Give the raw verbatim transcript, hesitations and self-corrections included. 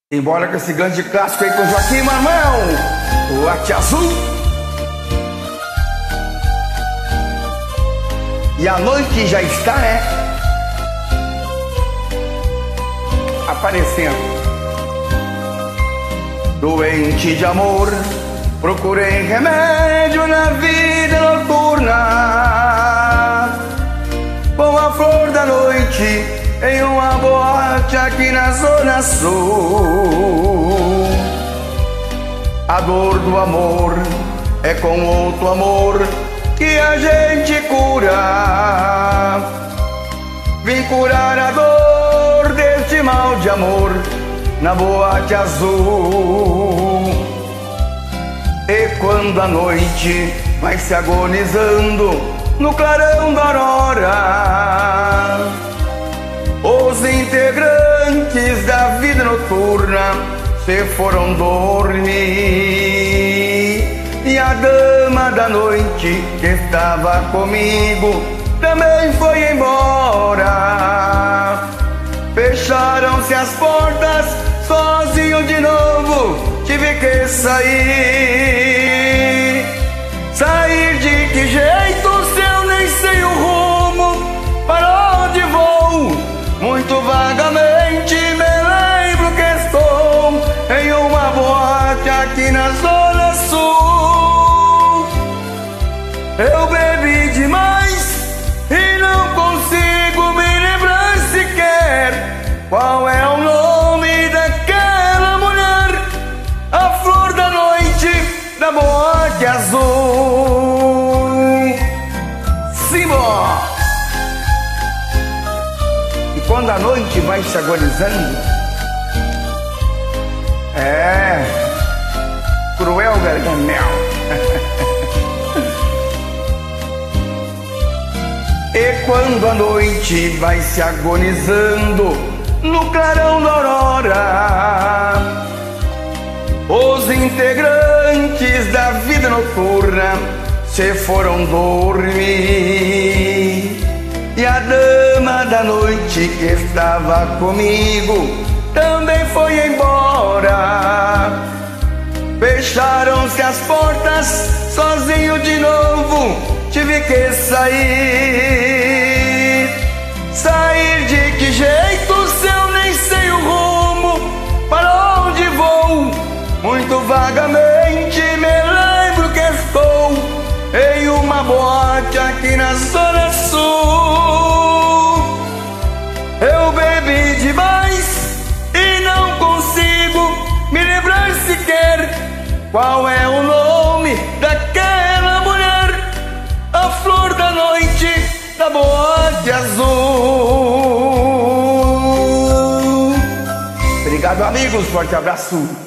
Embora com esse grande clássico aí com o Joaquim Mamão, o Boate Azul. E a noite já está, né, aparecendo. Doente de amor, procurei remédio na vida noturna, com a flor da noite em uma boate aqui na Zona Sul. A dor do amor é com outro amor que a gente cura. Vim curar a dor deste mal de amor na Boate Azul. E quando a noite vai se agonizando no clarão da aurora, os integrantes da vida noturna se foram dormir. E a dama da noite que estava comigo também foi embora. Fecharam-se as portas, sozinho de novo tive que sair. Sair de que jeito se eu nem sei o rumo para onde vou? Muito vagamente me lembro que estou em uma boate aqui na Zona Sul. Eu bebi demais e não consigo me lembrar sequer qual é o nome daquela mulher, a flor da noite da Boate Azul. Simba! E quando a noite vai se agonizando, é cruel gargamel. E quando a noite vai se agonizando no clarão da aurora, os integrantes da vida noturna se foram dormir. E a dama da noite que estava comigo também foi embora. Fecharam-se as portas, sozinho de novo tive que sair. Sair de que jeito se eu nem sei o rumo para onde vou? Muito vagamente me lembro que estou em uma boate aqui na Zona Sul. Eu bebi demais e não consigo me lembrar sequer qual é o nome daquela mulher, a flor da noite da Boate Azul. Obrigado, amigos, forte abraço.